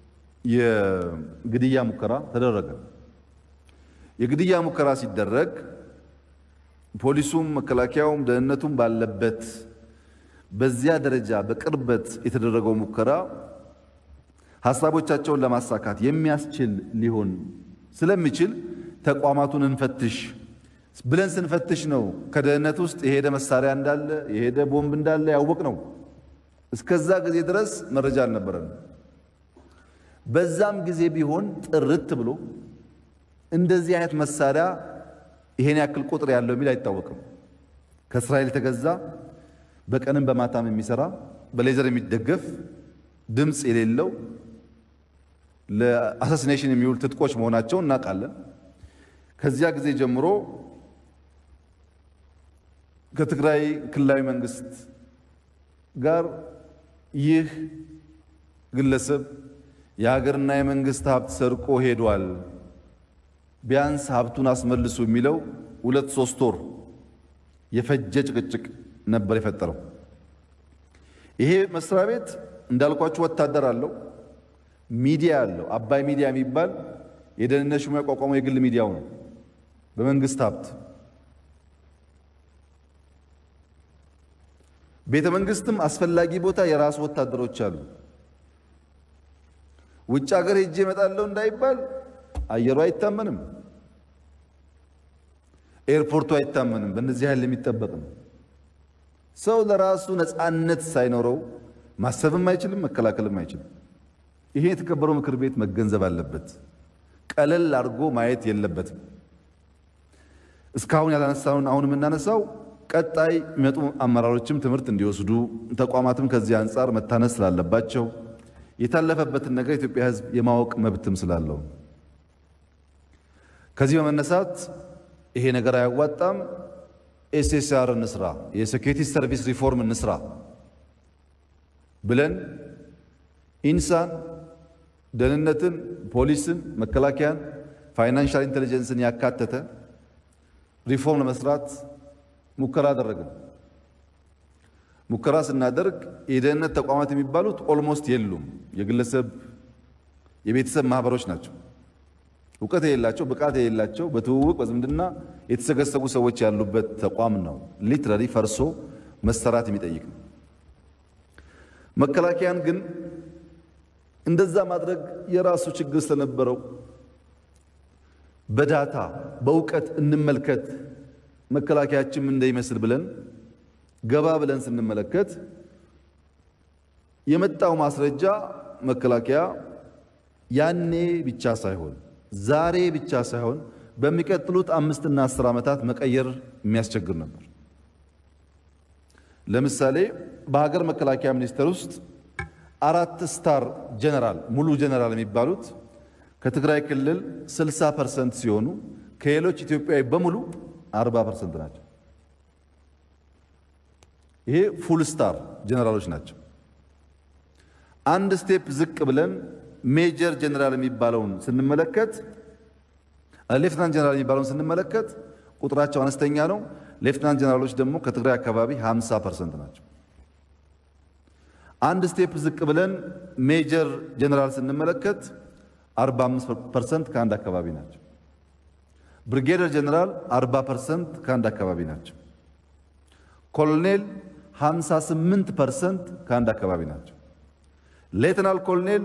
Speaker 1: የግድያ ሙከራ ተደረገ። የግድያ ሙከራ ሲደረግ ፖሊሱም መከላከያውም ደህንነቱም ባለበት በዚያ ደረጃ በቅርበት የተደረገው ሙከራ ሐሳቦቻቸውን ለማሳካት የሚያስችል ሊሆን ስለሚችል ተቋማቱን እንፈትሽ ብለን ስንፈትሽ ነው ከደህንነት ውስጥ የሄደ መሳሪያ እንዳለ የሄደ ቦምብ እንዳለ ያወቅ ነው። እስከዛ ጊዜ ድረስ መረጃ አልነበረም። በዛም ጊዜ ቢሆን ጥርት ብሎ እንደዚህ አይነት መሳሪያ ይሄን ያክል ቁጥር ያለው የሚል አይታወቅም። ከእስራኤል የተገዛ በቀንም በማታም የሚሰራ በሌዘር የሚደገፍ ድምፅ የሌለው ለአሳሲኔሽን የሚውል ትጥቆች መሆናቸውን እናውቃለን። ከዚያ ጊዜ ጀምሮ ከትግራይ ክልላዊ መንግስት ጋር ይህ ግለሰብ የሀገርና የመንግስት ሀብት ሰርቆ ሄዷል፣ ቢያንስ ሀብቱን አስመልሱ የሚለው 2-3 ወር የፈጀ ጭቅጭቅ ነበር የፈጠረው። ይሄ መስሪያ ቤት እንዳልኳችሁ ወታደር አለው፣ ሚዲያ አለው። አባይ ሚዲያ የሚባል የደህንነት ሹሙ ያቋቋመው የግል ሚዲያው ነው በመንግስት ሀብት። ቤተ መንግስትም አስፈላጊ ቦታ የራሱ ወታደሮች አሉ። ውጭ ሀገር ሄጄ እመጣለሁ እንዳይባል አየሩ አይታመንም፣ ኤርፖርቱ አይታመንም። በእነዚህ ኃይል የሚጠበቅ ነው። ሰው ለራሱ ነፃነት ሳይኖረው ማሰብም አይችልም፣ መከላከልም አይችልም። ይሄ የተከበረው ምክር ቤት መገንዘብ አለበት። ቀለል አድርጎ ማየት የለበትም። እስካሁን ያላነሳውን አሁን የምናነሳው ቀጣይ የሚመጡ አመራሮችም ትምህርት እንዲወስዱ ተቋማትም ከዚህ አንጻር መታነስ ስላለባቸው የታለፈበትን ነገር የኢትዮጵያ ሕዝብ የማወቅ መብትም ስላለው ከዚህ በመነሳት ይሄ ነገር አያዋጣም፣ ኤስኤስአር እንስራ፣ የሴኩሪቲ ሰርቪስ ሪፎርም እንስራ ብለን ኢንሳን፣ ደህንነትን፣ ፖሊስን፣ መከላከያን፣ ፋይናንሻል ኢንተለጀንስን ያካተተ ሪፎርም ለመስራት ሙከራ አደረግን። ሙከራ ስናደርግ የደህንነት ተቋማት የሚባሉት ኦልሞስት የሉም። የግለሰብ የቤተሰብ ማህበሮች ናቸው። እውቀት የሌላቸው ብቃት የሌላቸው በትውውቅ በዝምድና የተሰገሰጉ ሰዎች ያሉበት ተቋም ነው። ሊትራሊ ፈርሶ መሰራት የሚጠይቅ ነው። መከላከያን ግን እንደዛ ማድረግ የራሱ ችግር ስለነበረው በዳታ በእውቀት እንመልከት መከላከያችን ምን እንደሚመስል ብለን ገባ ብለን ስንመለከት የመጣው ማስረጃ መከላከያ ያኔ ብቻ ሳይሆን ዛሬ ብቻ ሳይሆን በሚቀጥሉት 5 እና 10 ዓመታት መቀየር የሚያስቸግር ነበር። ለምሳሌ በሀገር መከላከያ ሚኒስቴር ውስጥ 4 ስታር ጀነራል ሙሉ ጀነራል የሚባሉት ከትግራይ ክልል 60% ሲሆኑ ከሌሎች ኢትዮጵያዊ በሙሉ 40% ናቸው። ይሄ ፉል ስታር ጀነራሎች ናቸው። አንድ ስቴፕ ዝቅ ብለን ሜጀር ጀነራል የሚባለውን ስንመለከት ሌፍትናንት ጀነራል የሚባለውን ስንመለከት ቁጥራቸው አነስተኛ ነው። ሌፍትናንት ጀነራሎች ደግሞ ከትግራይ አካባቢ 50% ናቸው። አንድ ስቴፕ ዝቅ ብለን ሜጀር ጀነራል ስንመለከት 45% ከአንድ አካባቢ ናቸው። ብሪጌደር ጀነራል 40% ከአንድ አካባቢ ናቸው። ኮሎኔል 58% ከአንድ አካባቢ ናቸው። ሌተናል ኮሎኔል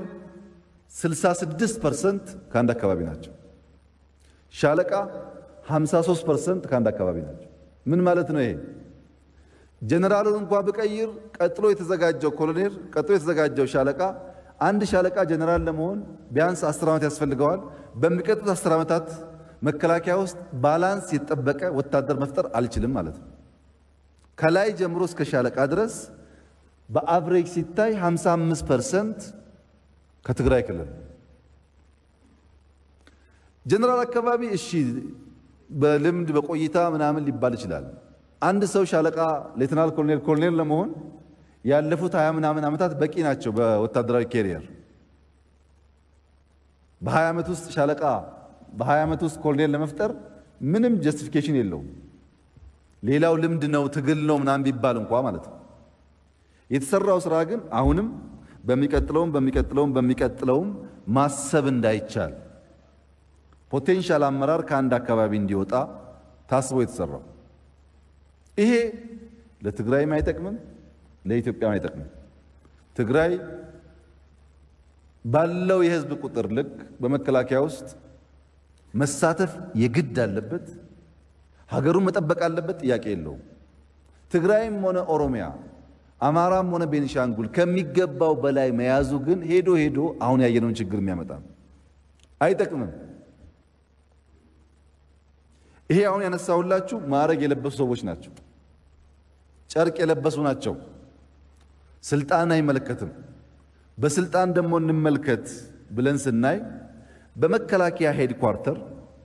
Speaker 1: 66% ከአንድ አካባቢ ናቸው። ሻለቃ 53% ከአንድ አካባቢ ናቸው። ምን ማለት ነው ይሄ? ጀነራሉን እንኳን ብቀይር ቀጥሎ የተዘጋጀው ኮሎኔል፣ ቀጥሎ የተዘጋጀው ሻለቃ፣ አንድ ሻለቃ ጀነራል ለመሆን ቢያንስ 10 ዓመት ያስፈልገዋል። በሚቀጥሉት 10 ዓመታት መከላከያ ውስጥ ባላንስ የተጠበቀ ወታደር መፍጠር አልችልም ማለት ነው። ከላይ ጀምሮ እስከ ሻለቃ ድረስ በአቨሬጅ ሲታይ 55% ከትግራይ ክልል። ጀነራል አካባቢ እሺ በልምድ በቆይታ ምናምን ሊባል ይችላል። አንድ ሰው ሻለቃ፣ ሌተናል ኮሎኔል ለመሆን ያለፉት 20 ምናምን ዓመታት በቂ ናቸው በወታደራዊ ኬሪየር። በ20 ዓመት ውስጥ ሻለቃ፣ በ20 ዓመት ውስጥ ኮሎኔል ለመፍጠር ምንም ጀስቲፊኬሽን የለውም። ሌላው ልምድ ነው ትግል ነው ምናምን ቢባል እንኳን ማለት ነው። የተሰራው ስራ ግን አሁንም በሚቀጥለውም ማሰብ እንዳይቻል ፖቴንሻል አመራር ከአንድ አካባቢ እንዲወጣ ታስቦ የተሰራው ይሄ ለትግራይም አይጠቅምም፣ ለኢትዮጵያም አይጠቅምም። ትግራይ ባለው የህዝብ ቁጥር ልክ በመከላከያ ውስጥ መሳተፍ የግድ አለበት፣ ሀገሩን መጠበቅ አለበት፣ ጥያቄ የለውም። ትግራይም ሆነ ኦሮሚያ፣ አማራም ሆነ ቤኒሻንጉል ከሚገባው በላይ መያዙ ግን ሄዶ አሁን ያየነውን ችግር የሚያመጣ ነው። አይጠቅምም። ይሄ አሁን ያነሳሁላችሁ ማዕረግ የለበሱ ሰዎች ናቸው፣ ጨርቅ የለበሱ ናቸው። ስልጣን አይመለከትም። በስልጣን ደግሞ እንመልከት ብለን ስናይ በመከላከያ ሄድኳርተር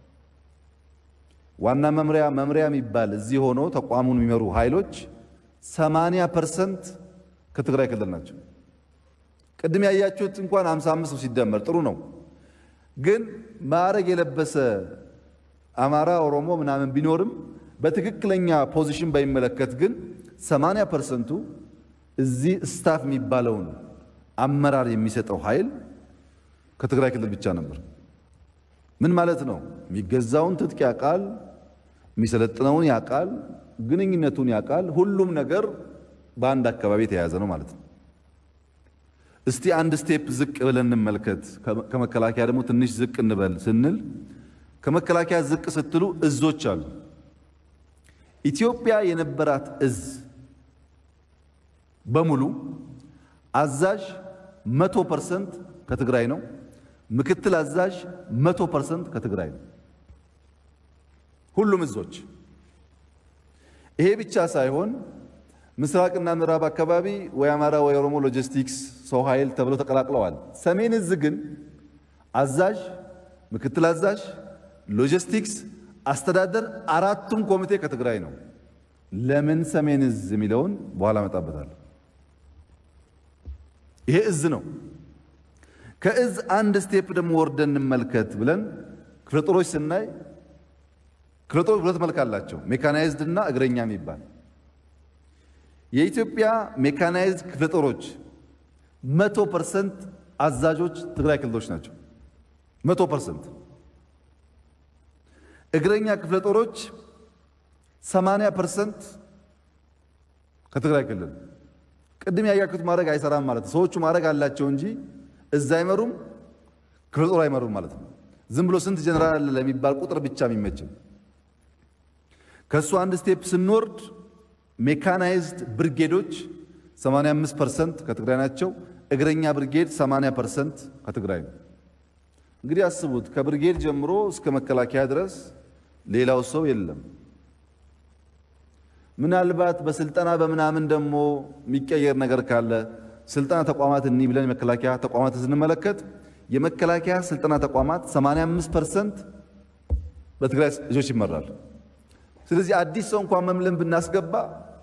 Speaker 1: ዋና መምሪያ የሚባል እዚህ ሆኖ ተቋሙን የሚመሩ ኃይሎች 80% ከትግራይ ክልል ናቸው። ቅድም ያያችሁት እንኳን 55 ሲደመር ጥሩ ነው። ግን ማዕረግ የለበሰ አማራ፣ ኦሮሞ ምናምን ቢኖርም በትክክለኛ ፖዚሽን ባይመለከት ግን 80%ቱ እዚህ ስታፍ የሚባለውን አመራር የሚሰጠው ኃይል ከትግራይ ክልል ብቻ ነበር። ምን ማለት ነው? የሚገዛውን ትጥቅ ያውቃል፣ የሚሰለጥነውን ያውቃል፣ ግንኙነቱን ያውቃል። ሁሉም ነገር በአንድ አካባቢ የተያያዘ ነው ማለት ነው። እስቲ አንድ ስቴፕ ዝቅ ብለን እንመልከት። ከመከላከያ ደግሞ ትንሽ ዝቅ እንበል ስንል ከመከላከያ ዝቅ ስትሉ እዞች አሉ። ኢትዮጵያ የነበራት እዝ በሙሉ አዛዥ 100% ከትግራይ ነው። ምክትል አዛዥ 100% ከትግራይ ነው። ሁሉም እዞች። ይሄ ብቻ ሳይሆን ምስራቅና ምዕራብ አካባቢ ወይ አማራ ወይ ኦሮሞ ሎጂስቲክስ ሰው ኃይል ተብለው ተቀላቅለዋል። ሰሜን እዝ ግን አዛዥ፣ ምክትል አዛዥ፣ ሎጂስቲክስ፣ አስተዳደር አራቱም ኮሚቴ ከትግራይ ነው። ለምን ሰሜን እዝ የሚለውን በኋላ መጣበታል። ይሄ እዝ ነው። ከእዝ አንድ ስቴፕ ደግሞ ወርደን እንመልከት ብለን ክፍለ ጦሮች ስናይ ክፍለ ጦሮች ሁለት መልክ አላቸው፣ ሜካናይዝድ እና እግረኛ የሚባል። የኢትዮጵያ ሜካናይዝድ ክፍለ ጦሮች 100% አዛዦች ትግራይ ክልሎች ናቸው። 100%። እግረኛ ክፍለ ጦሮች 80% ከትግራይ ክልል። ቅድም ያያችሁት ማድረግ አይሰራም ማለት ነው። ሰዎቹ ማድረግ አላቸው እንጂ እዛ አይመሩም፣ ክፍለ ጦር አይመሩም ማለት ነው። ዝም ብሎ ስንት ጀነራል አለ ለሚባል ቁጥር ብቻ የሚመችም። ከሱ አንድ ስቴፕ ስንወርድ ሜካናይዝድ ብርጌዶች 85% ከትግራይ ናቸው። እግረኛ ብርጌድ 80% ከትግራይ ነው። እንግዲህ አስቡት፣ ከብርጌድ ጀምሮ እስከ መከላከያ ድረስ ሌላው ሰው የለም። ምናልባት በስልጠና በምናምን ደግሞ የሚቀየር ነገር ካለ ስልጠና ተቋማት እንይ ብለን የመከላከያ ተቋማት ስንመለከት የመከላከያ ስልጠና ተቋማት 85% በትግራይ ልጆች ይመራል። ስለዚህ አዲስ ሰው እንኳን መምለን ብናስገባ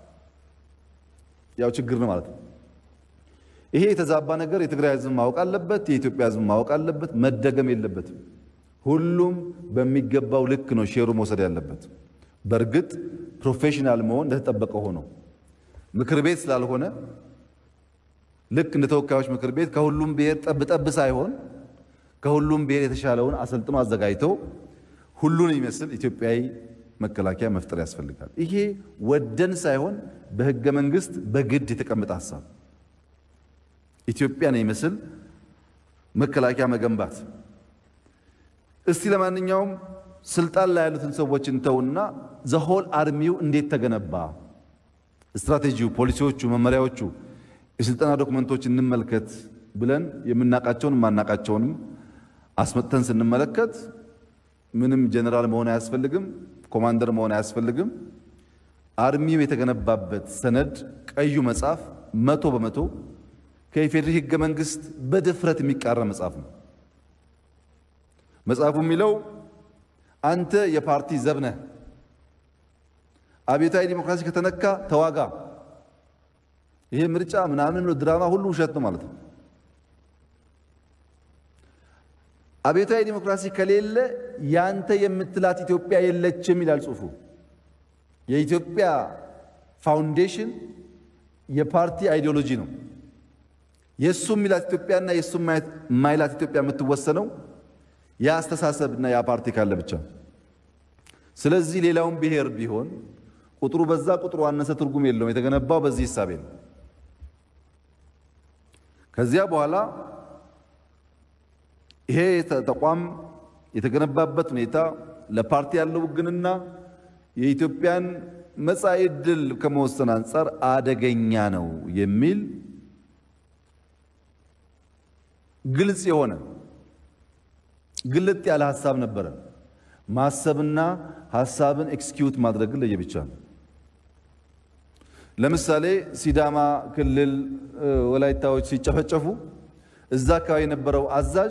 Speaker 1: ያው ችግር ነው ማለት ነው። ይሄ የተዛባ ነገር የትግራይ ሕዝብ ማወቅ አለበት፣ የኢትዮጵያ ሕዝብ ማወቅ አለበት። መደገም የለበትም። ሁሉም በሚገባው ልክ ነው ሼሩ መውሰድ ያለበት። በእርግጥ ፕሮፌሽናል መሆን እንደተጠበቀ ሆኖ ምክር ቤት ስላልሆነ ልክ እንደ ተወካዮች ምክር ቤት ከሁሉም ብሔር ጠብ ሳይሆን ከሁሉም ብሔር የተሻለውን አሰልጥኖ አዘጋጅተው ሁሉን የሚመስል ኢትዮጵያዊ መከላከያ መፍጠር ያስፈልጋል። ይሄ ወደን ሳይሆን በህገ መንግስት በግድ የተቀመጠ ሐሳብ ኢትዮጵያን የሚመስል መከላከያ መገንባት። እስቲ ለማንኛውም ስልጣን ላይ ያሉትን ሰዎች እንተውና ዘሆል አርሚው እንዴት ተገነባ፣ ስትራቴጂው፣ ፖሊሲዎቹ፣ መመሪያዎቹ፣ የስልጠና ዶክመንቶች እንመልከት ብለን የምናቃቸውን ማናቃቸውንም አስመጥተን ስንመለከት ምንም ጀነራል መሆን አያስፈልግም፣ ኮማንደር መሆን አያስፈልግም። አርሚው የተገነባበት ሰነድ ቀዩ መጽሐፍ 100% ከኢፌዴሪ ህገ መንግስት በድፍረት የሚቃረን መጽሐፍ ነው። መጽሐፉ የሚለው አንተ የፓርቲ ዘብ ነህ፣ አብዮታዊ ዲሞክራሲ ከተነካ ተዋጋ። ይሄ ምርጫ ምናምን ድራማ ሁሉ ውሸት ነው ማለት ነው። አብዮታዊ ዲሞክራሲ ከሌለ ያንተ የምትላት ኢትዮጵያ የለችም ይላል ጽሁፉ። የኢትዮጵያ ፋውንዴሽን የፓርቲ አይዲዮሎጂ ነው። የሱም ሚላት ኢትዮጵያና የሱም ማይላት ኢትዮጵያ የምትወሰነው ያ አስተሳሰብና ያ ፓርቲ ካለ ብቻ። ስለዚህ ሌላውን ብሔር ቢሆን ቁጥሩ በዛ ቁጥሩ አነሰ ትርጉም የለውም። የተገነባው በዚህ ሐሳብ ነው። ከዚያ በኋላ ይሄ ተቋም የተገነባበት ሁኔታ ለፓርቲ ያለው ውግንና የኢትዮጵያን መጻኢ ዕድል ከመወሰን አንፃር አደገኛ ነው የሚል ግልጽ የሆነ ግልጥ ያለ ሐሳብ ነበረ። ማሰብና ሐሳብን ኤክስኪዩት ማድረግ ለየብቻ ነው። ለምሳሌ ሲዳማ ክልል ወላይታዎች ሲጨፈጨፉ እዛ አካባቢ የነበረው አዛዥ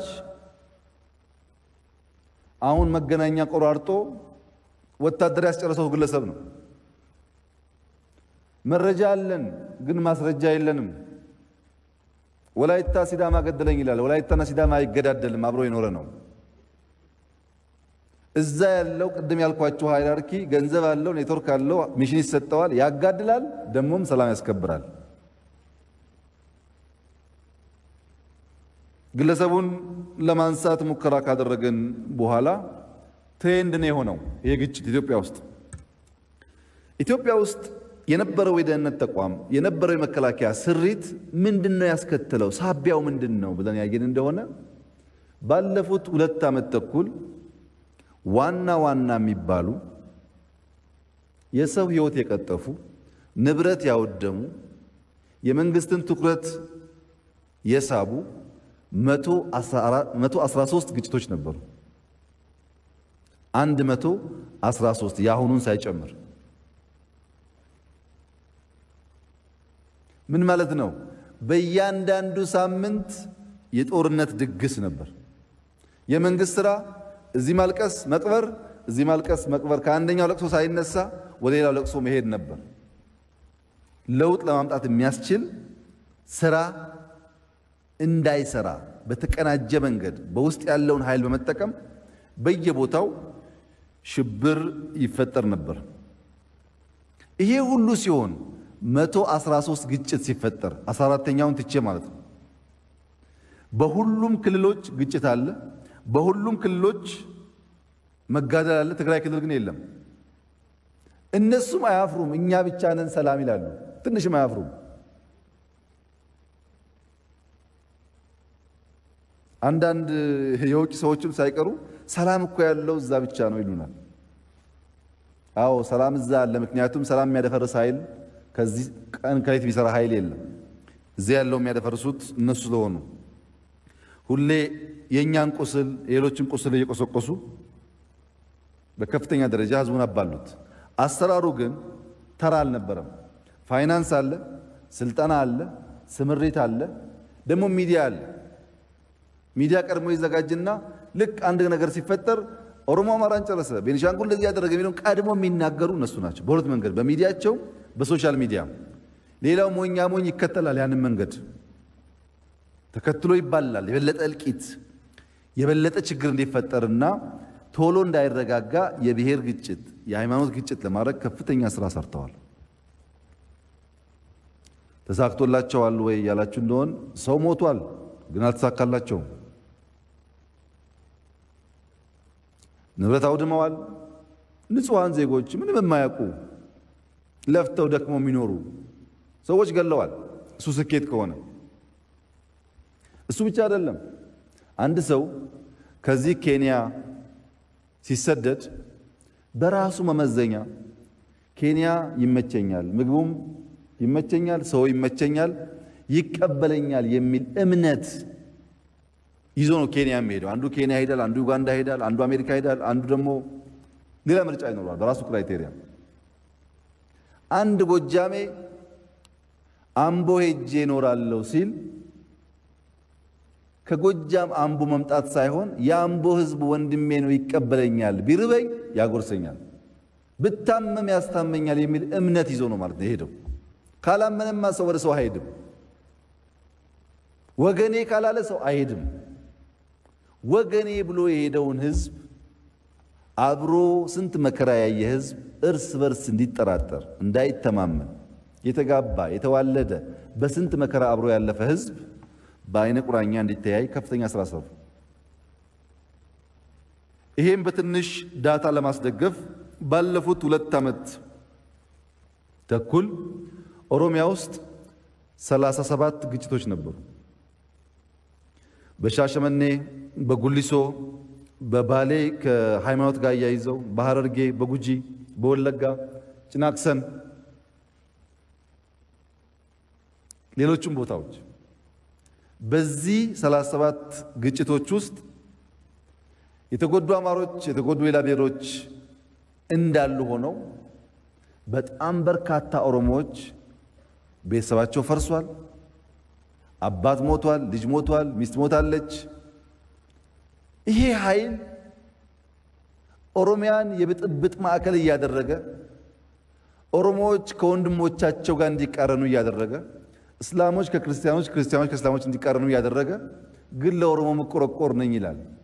Speaker 1: አሁን መገናኛ ቆራርጦ ወታደር ያስጨረሰው ግለሰብ ነው። መረጃ አለን ግን ማስረጃ የለንም። ወላይታ ሲዳማ ገደለኝ ይላል። ወላይታና ሲዳማ አይገዳደልም፣ አብሮ የኖረ ነው። እዛ ያለው ቅድም ያልኳቸው ሃይራርኪ ገንዘብ አለው፣ ኔትወርክ አለው፣ ሚሽን ይሰጠዋል፣ ያጋድላል፣ ደሞም ሰላም ያስከብራል። ግለሰቡን ለማንሳት ሙከራ ካደረገን በኋላ ትሬንድ ነው የሆነው ይሄ ግጭት ኢትዮጵያ ውስጥ የነበረው የደህንነት ተቋም የነበረው የመከላከያ ስሪት ምንድነው ያስከተለው? ሳቢያው ምንድነው ብለን ያየን እንደሆነ ባለፉት 2 ዓመት ተኩል ዋና የሚባሉ የሰው ህይወት የቀጠፉ ንብረት ያወደሙ የመንግስትን ትኩረት የሳቡ 113 ግጭቶች ነበሩ። 113 ያሁኑን ሳይጨምር ምን ማለት ነው? በእያንዳንዱ ሳምንት የጦርነት ድግስ ነበር። የመንግስት ስራ እዚህ ማልቀስ መቅበር፣ እዚህ ማልቀስ መቅበር፣ ከአንደኛው ለቅሶ ሳይነሳ ወደ ሌላው ለቅሶ መሄድ ነበር። ለውጥ ለማምጣት የሚያስችል ስራ እንዳይሰራ በተቀናጀ መንገድ በውስጥ ያለውን ኃይል በመጠቀም በየቦታው ሽብር ይፈጠር ነበር። ይሄ ሁሉ ሲሆን 113 ግጭት ሲፈጠር 14ኛውን ትቼ ማለት ነው። በሁሉም ክልሎች ግጭት አለ፣ በሁሉም ክልሎች መጋደል አለ። ትግራይ ክልል ግን የለም። እነሱም አያፍሩም፣ እኛ ብቻ ነን ሰላም ይላሉ። ትንሽም አያፍሩም። አንዳንድ የውጭ ሰዎችም ሳይቀሩ ሰላም እኮ ያለው እዛ ብቻ ነው ይሉናል። አዎ ሰላም እዛ አለ። ምክንያቱም ሰላም የሚያደፈርስ ኃይል ከዚህ ቀን ከሌት ቢሰራ ኃይል የለም። እዚህ ያለው የሚያደፈርሱት እነሱ ስለሆኑ ሁሌ የኛን ቁስል የሌሎችን ቁስል እየቆሰቆሱ በከፍተኛ ደረጃ ህዝቡን አባሉት። አሰራሩ ግን ተራ አልነበረም። ፋይናንስ አለ፣ ስልጠና አለ፣ ስምሪት አለ፣ ደግሞ ሚዲያ አለ። ሚዲያ ቀድሞ ይዘጋጅና ልክ አንድ ነገር ሲፈጠር ኦሮሞ አማራን ጨረሰ፣ ቤኒሻንጉል እንደዚህ ያደረገ የሚለውን ቀድሞ የሚናገሩ እነሱ ናቸው። በሁለት መንገድ፣ በሚዲያቸው በሶሻል ሚዲያ። ሌላው ሞኛ ሞኝ ይከተላል። ያንን መንገድ ተከትሎ ይባላል። የበለጠ እልቂት የበለጠ ችግር እንዲፈጠርና ቶሎ እንዳይረጋጋ የብሔር ግጭት፣ የሃይማኖት ግጭት ለማድረግ ከፍተኛ ስራ ሰርተዋል። ተሳክቶላቸዋል ወይ ያላችሁ እንደሆን ሰው ሞቷል፣ ግን ንጹሃን ዜጎች ምንም የማያውቁ ለፍተው ደክመው የሚኖሩ ሰዎች ገለዋል። እሱ ስኬት ከሆነ እሱ ብቻ አይደለም። አንድ ሰው ከዚህ ኬንያ ሲሰደድ በራሱ መመዘኛ ኬንያ ይመቸኛል፣ ምግቡም ይመቸኛል፣ ሰው ይመቸኛል፣ ይቀበለኛል የሚል እምነት ይዞ ነው ኬንያ የሚሄደው። አንዱ ኬንያ ሄዳል፣ አንዱ ዩጋንዳ ሄዳል፣ አንዱ አሜሪካ ሄዳል፣ አንዱ ደግሞ ሌላ ምርጫ ይኖራል በራሱ ክራይቴሪያ። አንድ ጎጃሜ አምቦ ሄጄ እኖራለሁ ሲል ከጎጃም አምቦ መምጣት ሳይሆን የአምቦ ሕዝብ ወንድሜ ነው፣ ይቀበለኛል፣ ቢርበኝ ያጎርሰኛል፣ ብታመም ያስታመኛል የሚል እምነት ይዞ ነው ማለት ነው ሄደው። ካላመነማ ሰው ወደ ሰው አይሄድም። ወገኔ ካላለ ሰው አይሄድም። ወገኔ ብሎ የሄደውን ሕዝብ አብሮ ስንት መከራ ያየ ሕዝብ እርስ በርስ እንዲጠራጠር እንዳይተማመን የተጋባ የተዋለደ በስንት መከራ አብሮ ያለፈ ሕዝብ በአይነ ቁራኛ እንዲተያይ ከፍተኛ ስራ ሰሩ። ይሄን በትንሽ ዳታ ለማስደገፍ ባለፉት 2 ዓመት ተኩል ኦሮሚያ ውስጥ 37 ግጭቶች ነበሩ። በሻሸመኔ፣ በጉሊሶ፣ በባሌ ከሃይማኖት ጋር ያይዘው፣ በሐረርጌ፣ በጉጂ፣ በወለጋ፣ ጭናክሰን፣ ሌሎችም ቦታዎች በዚህ 37 ግጭቶች ውስጥ የተጎዱ አማሮች፣ የተጎዱ ሌላ ብሔሮች እንዳሉ ሆነው በጣም በርካታ ኦሮሞዎች ቤተሰባቸው ፈርሷል። አባት ሞቷል፣ ልጅ ሞቷል፣ ሚስት ሞታለች። ይሄ ኃይል ኦሮሚያን የብጥብጥ ማዕከል እያደረገ ኦሮሞዎች ከወንድሞቻቸው ጋር እንዲቃረኑ እያደረገ እስላሞች ከክርስቲያኖች፣ ክርስቲያኖች ከእስላሞች እንዲቃረኑ እያደረገ ግን ለኦሮሞ መቆረቆር ነኝ ይላል።